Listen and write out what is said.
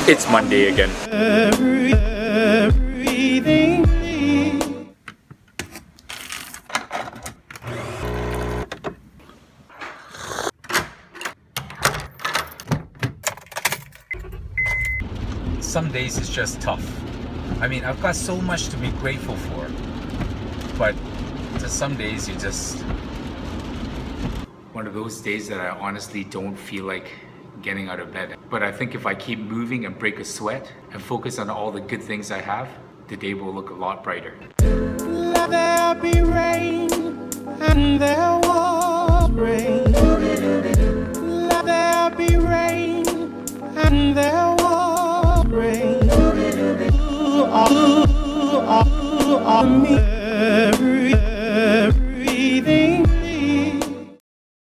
It's Monday again. Some days it's just tough. I mean, I've got so much to be grateful for, but just some days you just... One of those days that I honestly don't feel like getting out of bed. But I think if I keep moving and break a sweat and focus on all the good things I have, the day will look a lot brighter. Let there be rain, and there was rain. Let there be rain, and there was rain. Me.